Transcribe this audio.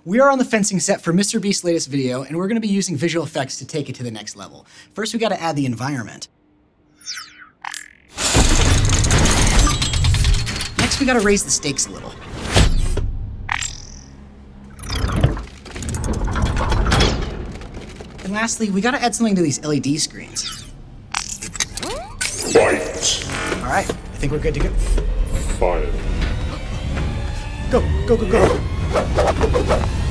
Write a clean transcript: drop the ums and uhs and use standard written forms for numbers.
We are on the fencing set for MrBeast's latest video, and we're going to be using visual effects to take it to the next level. First, we got to add the environment. Next, we got to raise the stakes a little. And lastly, we got to add something to these LED screens. Fight! All right, I think we're good to go. Fire. Go, go, go, go.